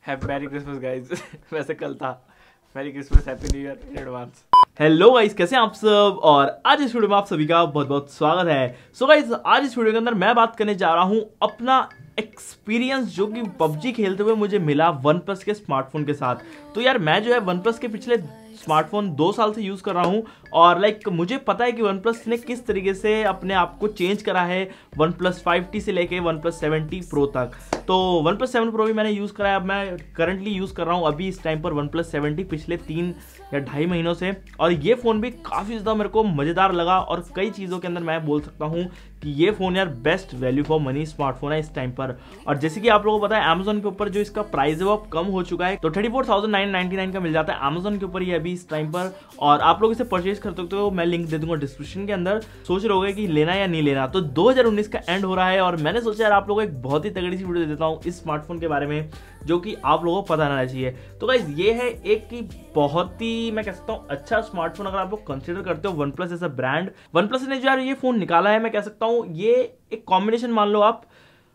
Happy merry Christmas guys. वैसे कल था। Merry Christmas, happy new year in advance. Hello guys, कैसे हैं आप सब। और आज इस वीडियो में आप सभी का बहुत बहुत स्वागत है। सो गाइस, आज इस वीडियो के अंदर मैं बात करने जा रहा हूं अपना एक्सपीरियंस जो कि पबजी खेलते हुए मुझे मिला वन प्लस के स्मार्टफोन के साथ। तो यार मैं जो है वन प्लस के पिछले स्मार्टफोन 2 साल से यूज कर रहा हूं और मुझे पता है कि वन प्लस ने किस तरीके से अपने आप को चेंज करा है वन प्लस 5T से लेके वन प्लस 7T प्रो तक। तो वन प्लस 7 प्रो भी मैंने यूज करा है। अब मैं करंटली यूज कर रहा हूं अभी इस टाइम पर वन प्लस 7T पिछले 3 या 2.5 महीनों से। और ये फोन भी काफी ज्यादा मेरे को मजेदार लगा और कई चीजों के अंदर मैं बोल सकता हूं कि ये फोन यार best value for money smartphone है इस टाइम पर। और जैसे कि आप लोगों को पता है Amazon के ऊपर जो इसका प्राइस है वो अब कम हो चुका है। तो 34,999 का मिल जाता है Amazon के ऊपर ये अभी इस टाइम पर। और आप लोग इसे परचेज कर सकते हो, मैं लिंक दे दूंगा डिस्क्रिप्शन के अंदर। सोच रहे होगे कि लेना या नहीं लेना। तो 2019 का एंड हो रहा है और मैंने सोचा यार आप लोगों को एक बहुत ही तगड़ी सी वीडियो दे देता हूँ इस स्मार्टफोन के बारे में जो कि आप लोगों को पता रहना चाहिए। तो गाइस ये है एक की बहुत ही मैं कह सकता हूँ अच्छा स्मार्टफोन अगर आप लोग कंसीडर करते हो OnePlus as a brand. OnePlus ने जो यार ये फोन निकाला है मैं कह सकता हूँ ये एक कॉम्बिनेशन मान लो आप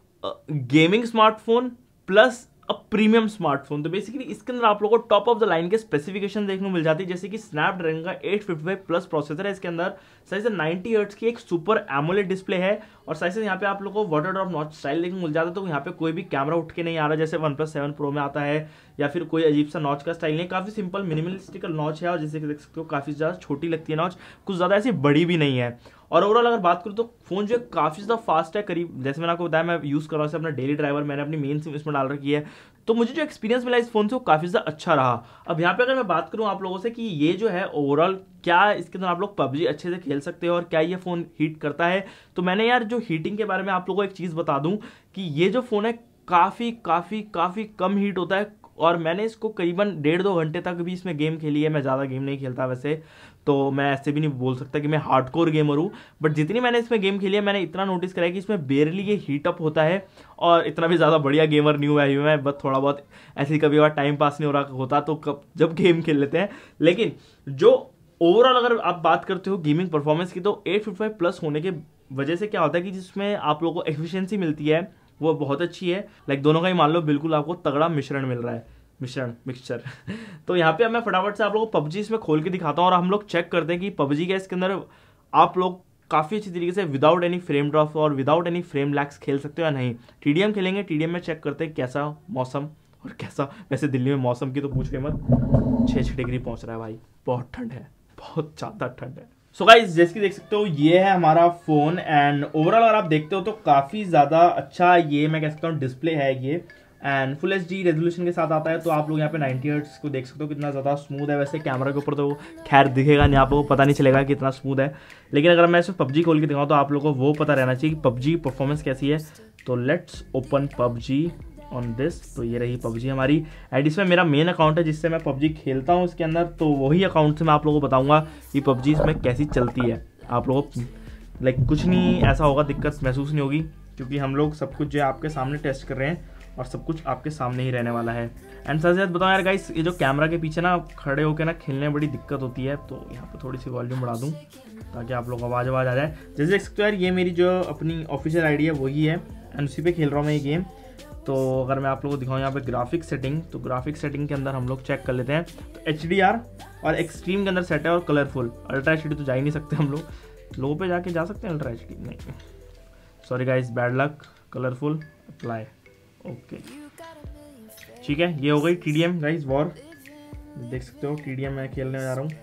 gaming smartphone plus premium smartphone. तो बेसिकली इसके अंदर आप लोगों को टॉप ऑफ द लाइन के स्पेसिफिकेशन देखने को मिल जाती है, जैसे कि स्नैपड्रैगन का 855 प्लस प्रोसेसर है इसके अंदर। साइज 90 हर्ट्ज की एक सुपर एमोलेड डिस्प्ले है और साइज यहाँ पे आप लोगों को वाटर ड्रॉप नॉच स्टाइल देखने को मिल जाता है। तो यहाँ पे कोई भी कैमरा उठ के नहीं आ रहा जैसे वन प्लस 7 प्रो में आता है, या फिर कोई अजीब सा नॉच का स्टाइल नहीं। काफी सिंपल मिनिमलिस्टिक नॉच है और जैसे कि देख सकते हो काफी ज्यादा छोटी लगती है नॉच, कुछ ज्यादा ऐसी बड़ी भी नहीं है। और ओवरऑल अगर बात करूँ तो फोन जो है काफी ज्यादा फास्ट है। करीब जैसे मैंने आपको बताया मैं यूज कर रहा हूँ अपना डेली ड्राइवर, मैंने अपनी मेन सिम इसमें डाल रखी है। तो मुझे जो एक्सपीरियंस मिला इस फोन से वो काफी ज्यादा अच्छा रहा। अब यहाँ पे अगर मैं बात करूँ आप लोगों से कि ये जो है ओवरऑल क्या इसके अंदर आप लोग पबजी अच्छे से खेल सकते हो और क्या ये फोन हीट करता है, तो मैंने यार जो हीटिंग के बारे में आप लोगों को एक चीज बता दूं कि ये जो फोन है काफी काफी काफी कम हीट होता है। और मैंने इसको करीबन 1.5-2 घंटे तक भी इसमें गेम खेली है। मैं ज़्यादा गेम नहीं खेलता वैसे, तो मैं ऐसे भी नहीं बोल सकता कि मैं हार्डकोर गेमर हूँ, बट जितनी मैंने इसमें गेम खेली है मैंने इतना नोटिस करा है कि इसमें बेरली ये हीटअप होता है। और इतना भी ज़्यादा बढ़िया गेमर नहीं हुआ है मैं, बस थोड़ा बहुत ऐसे कभी बार टाइम पास नहीं हो रहा होता तो जब गेम खेल लेते हैं। लेकिन जो ओवरऑल अगर आप बात करते हो गेमिंग परफॉर्मेंस की तो 855 प्लस होने के वजह से क्या होता है कि जिसमें आप लोगों को एफिशिएंसी मिलती है वो बहुत अच्छी है। दोनों का ही मान लो बिल्कुल आपको तगड़ा मिश्रण मिल रहा है, मिक्सचर। तो यहाँ पे मैं फटाफट से आप लोगों को पबजी इसमें खोल के दिखाता हूँ और हम लोग चेक करते हैं कि पबजी के इसके अंदर आप लोग काफ़ी अच्छी तरीके से विदाउट एनी फ्रेम ड्रॉप और विदाउट एनी फ्रेम लैग्स खेल सकते हो या नहीं। टीडीएम खेलेंगे, टीडीएम में चेक करते हैं कैसा मौसम और कैसा, वैसे दिल्ली में मौसम की तो पूछ के मत, 6 डिग्री पहुँच रहा है भाई, बहुत ठंड है, बहुत ज़्यादा ठंड है। सो गाइस जैसे कि देख सकते हो ये है हमारा फोन एंड ओवरऑल अगर आप देखते हो तो काफी ज्यादा अच्छा ये मैं कह सकता हूँ डिस्प्ले है ये एंड फुल HD रेजोल्यूशन के साथ आता है। तो आप लोग यहाँ पे 90 हर्ट्ज को देख सकते हो कितना ज्यादा स्मूथ है। वैसे कैमरा के ऊपर तो खैर दिखेगा नहीं, आपको पता नहीं चलेगा कि कितना स्मूथ है, लेकिन अगर मैं इसमें पबजी खोल के दिखाऊँ तो आप लोगों को वो पता रहना चाहिए कि पबजी परफॉर्मेंस कैसी है। तो let's open PUBG on this. तो ये रही पबजी हमारी एंड इसमें मेरा मेन अकाउंट है जिससे मैं पबजी खेलता हूँ इसके अंदर। तो वही अकाउंट से मैं आप लोगों को बताऊंगा कि पबजी इसमें कैसी चलती है। आप लोगों को कुछ नहीं ऐसा होगा, दिक्कत महसूस नहीं होगी, क्योंकि हम लोग सब कुछ जो है आपके सामने टेस्ट कर रहे हैं और सब कुछ आपके सामने ही रहने वाला है। एंड साथ साथ बताओ यार गाइस, ये जो कैमरा के पीछे ना खड़े होकर ना खेलने में बड़ी दिक्कत होती है, तो यहाँ पर थोड़ी सी वॉल्यूम बढ़ा दूँ ताकि आप लोग आवाज़ आ जाए। जैसे देख सकते हो यार ये मेरी जो अपनी ऑफिशियल आईडी है वही है एंड उसी पे खेल रहा हूँ मैं ये गेम। तो अगर मैं आप लोगों को दिखाऊँ यहाँ पे ग्राफिक सेटिंग, तो ग्राफिक सेटिंग के अंदर हम लोग चेक कर लेते हैं। तो HDR और एक्सट्रीम के अंदर सेट है और कलरफुल। अल्ट्रा HD तो जा ही नहीं सकते हम लोग, लो पे जाके जा सकते हैं अल्ट्रा HD नहीं, sorry guys bad luck. Colourful apply, okay ठीक है। ये हो गई TDM गाइस वॉर, देख सकते हो TDM मैं खेलने जा रहा हूँ।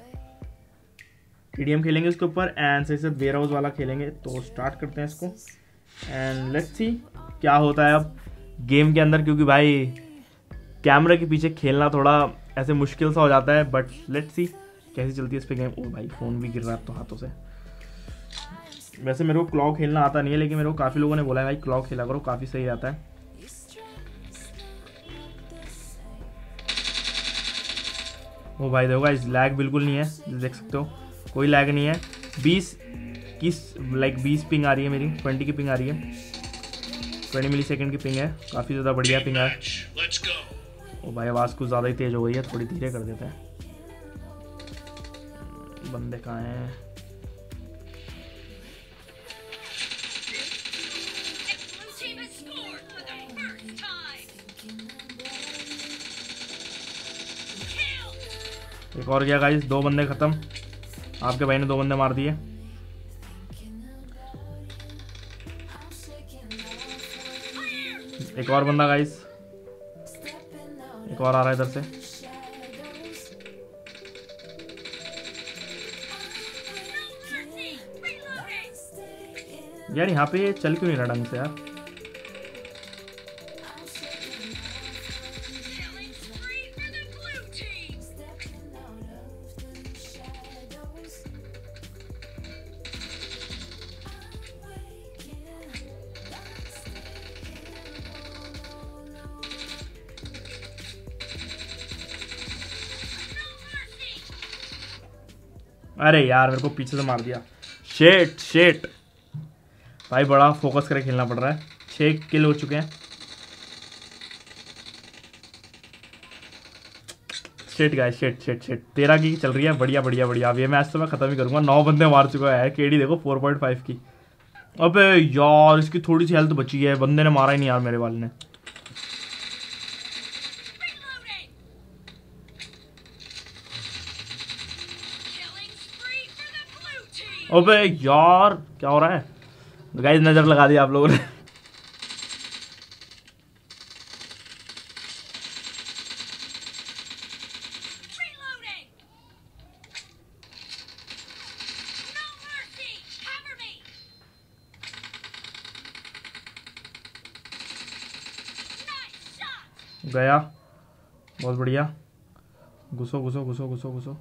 TDM खेलेंगे इसके ऊपर एंड सही से वेयर हाउस वाला खेलेंगे। तो स्टार्ट करते हैं इसको एंड लेट्स सी क्या होता है अब गेम के अंदर, क्योंकि भाई कैमरे के पीछे खेलना थोड़ा ऐसे मुश्किल सा हो जाता है, बट लेट्स सी कैसी चलती है इस पे गेम। ओ भाई फ़ोन भी गिर रहा है तो हाथों से। वैसे मेरे को क्लॉक खेलना आता नहीं है, लेकिन मेरे को काफ़ी लोगों ने बोला है भाई क्लॉक खेला करो, काफ़ी सही आता है। ओ भाई देखो गाइस लैग बिल्कुल नहीं है, देख सकते हो कोई लैग नहीं है। 20 पिंग आ रही है मेरी, 20 की पिंग आ रही है, 20 मिलीसेकंड की पिंग है, काफ़ी ज़्यादा बढ़िया पिंग है। ओ भाई आवाज़ कुछ ज़्यादा ही तेज़ हो गई है, थोड़ी धीरे कर देते हैं। बंदे कहाँ हैं? एक और गया गाइस, 2 बंदे खत्म। आपके भाई ने 2 बंदे मार दिए। एक और बंदा गाइस, एक और आ रहा है इधर से। यार यहाँ पे चल क्यों नहीं रहा ढंग से यार। अरे यार मेरे को पीछे से मार दिया। शेट शेट भाई, बड़ा फोकस करके खेलना पड़ रहा है। 6 किल हो चुके हैं। शेट गाइस, शेट शेट शेट। 13 की चल रही है। बढ़िया बढ़िया बढ़िया। अब ये मैच तो मैं खत्म ही करूंगा। 9 बंदे मार चुका है। केडी देखो 4.5 की। अबे यार इसकी थोड़ी सी हेल्थ बची है। बंदे ने मारा ही नहीं यार मेरे वाले ने। अबे यार क्या हो रहा है गाइस। नजर लगा दी आप लोगों ने। गया, बहुत बढ़िया। घुसो घुसो घुसो घुसो घुसो।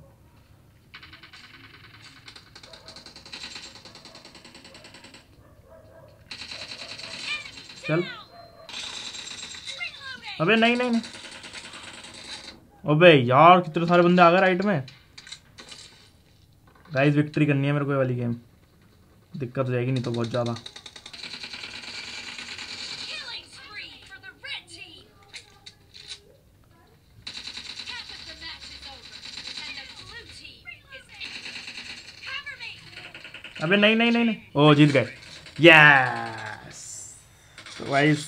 चल। अबे नहीं नहीं नहीं। अबे यार कितने सारे बंदे आ गए राइट में। गाइस विक्ट्री करनी है मेरे को ये वाली गेम। दिक्कत हो जाएगी नहीं तो बहुत ज़्यादा। अबे नहीं नहीं नहीं नहीं। ओ जीत गए। Yes guys,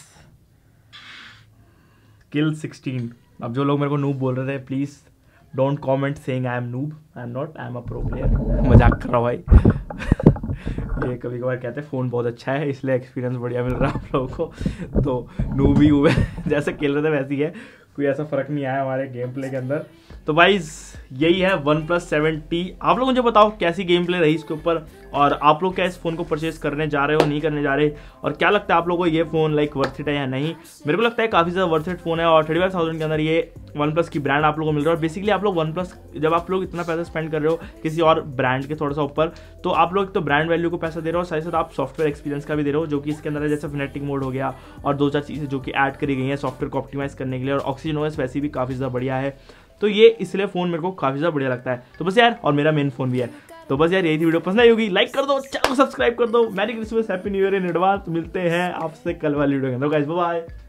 kill 16। अब जो लोग मेरे को नूब बोल रहे थे, please don't comment saying I am noob. I am not, I am a pro player. मजाक कर रहा हूँ भाई। ये कभी कभार कहते हैं फ़ोन बहुत अच्छा है इसलिए एक्सपीरियंस बढ़िया मिल रहा है आप लोगों को। तो नूब ही हुए। जैसे खेल रहे थे वैसे ही है। कोई ऐसा फ़र्क नहीं आया हमारे गेम प्ले के अंदर। तो भाई यही है OnePlus 7T। आप लोग मुझे बताओ कैसी गेम प्ले रही इसके ऊपर, और आप लोग क्या इस फ़ोन को परचेज करने जा रहे हो नहीं करने जा रहे, और क्या लगता है आप लोगों को ये फ़ोन लाइक वर्थ इट है या नहीं। मेरे को लगता है काफ़ी ज़्यादा वर्थ इट फ़ोन है, और 35,000 के अंदर ये OnePlus की ब्रांड आप लोगों को मिल रहा है। और बेसिकली आप लोग OnePlus जब आप लोग इतना पैसा स्पेंड कर रहे हो किसी और ब्रांड के थोड़ा सा ऊपर, तो आप लोग तो ब्रांड वैल्यू को पैसा दे रहे हो, साथ ही साथ आप सॉफ्टवेयर एक्सपीरियंस का भी दे रहे हो, जो कि इसके अंदर है, जैसे फिनेटिक मोड हो गया और 2-4 चीज़ें जो कि ऐड करी गई हैं सॉफ्टवेयर को ऑप्टिमाइज करने के लिए। और ऑक्सीजन ओएस वैसे भी काफ़ी ज़्यादा बढ़िया है। तो ये इसलिए फ़ोन मेरे को काफ़ी ज़्यादा बढ़िया लगता है। तो बस यार, और मेरा मेन फ़ोन भी है। तो बस यार यही थी वीडियो। पसंद आई होगी लाइक कर दो, चैनल को सब्सक्राइब कर दो। Merry Christmas, happy new year in advance. मिलते हैं आपसे कल वाली वीडियो के अंदर गाइस। Bye bye.